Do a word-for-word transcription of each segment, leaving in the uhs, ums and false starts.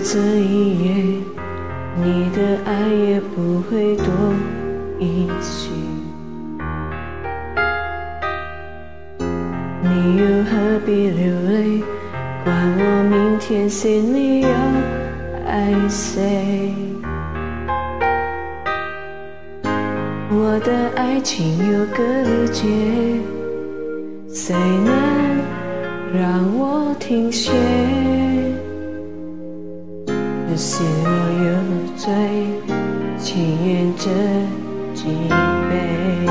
这一夜，你的爱也不会多一些。你又何必流泪？管我明天心里要爱谁？我的爱情有个结，谁能让我停歇？这心若有罪，请验这几杯。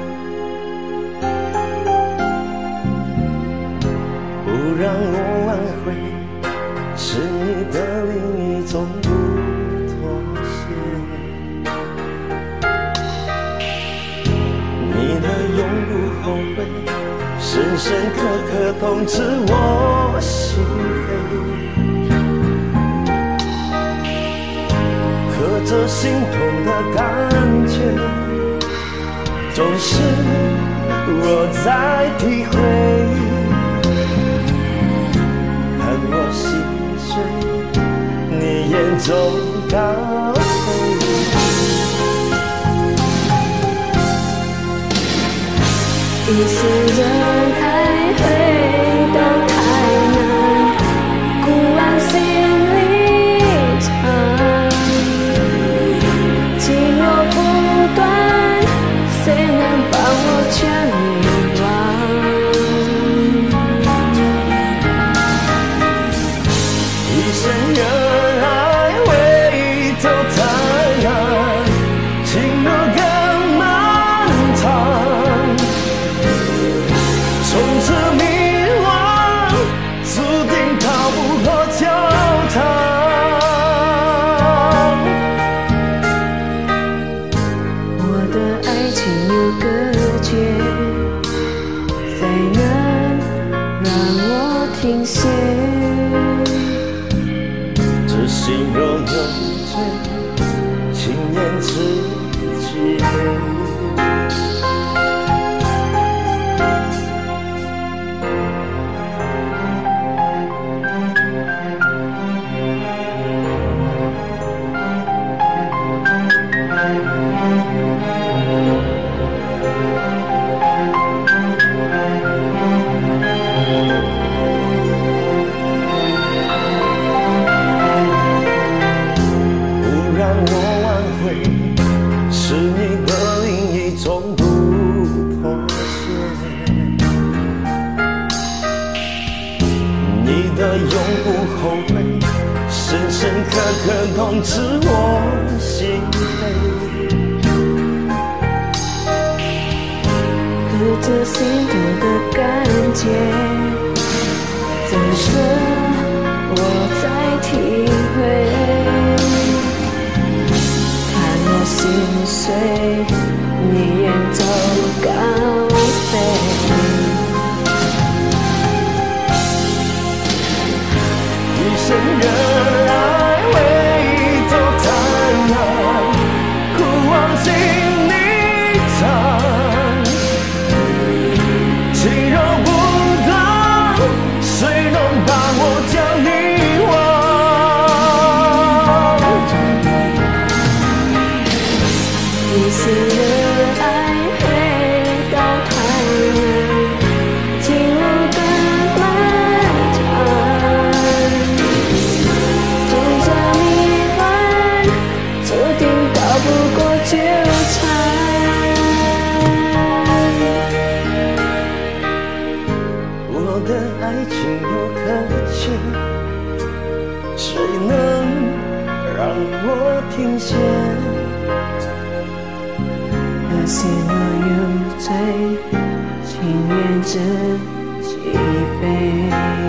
不让我挽回，是你的另一种不妥协。你的永不后悔，深深刻刻痛刺我心扉。刻着心痛的感觉，总是我在体会。看我心碎，你眼中高飞。 一次人爱回都太难，古往心里藏，寂寞不断，谁能帮我将遗忘？ 一生人爱回头太难，情路更漫长。从此迷惘，注定逃不过纠缠。 我的爱情有个结，谁能让我停歇？ 这心若有罪，请验自己。是你的另一种不妥协，你的永不后悔，深深刻刻痛刺我心扉。 刻着心痛的感觉，怎说我在体会？心碎，你眼中高飞。 一生人爱回头太难，苦往心里藏。情若不断，谁能把我将你忘？ 一次热爱回到太难，情路更漫长。纵着迷惘，注定逃不过纠缠。 我的爱情有个结，谁能让我停歇？ 可惜我有罪，情愿自己背。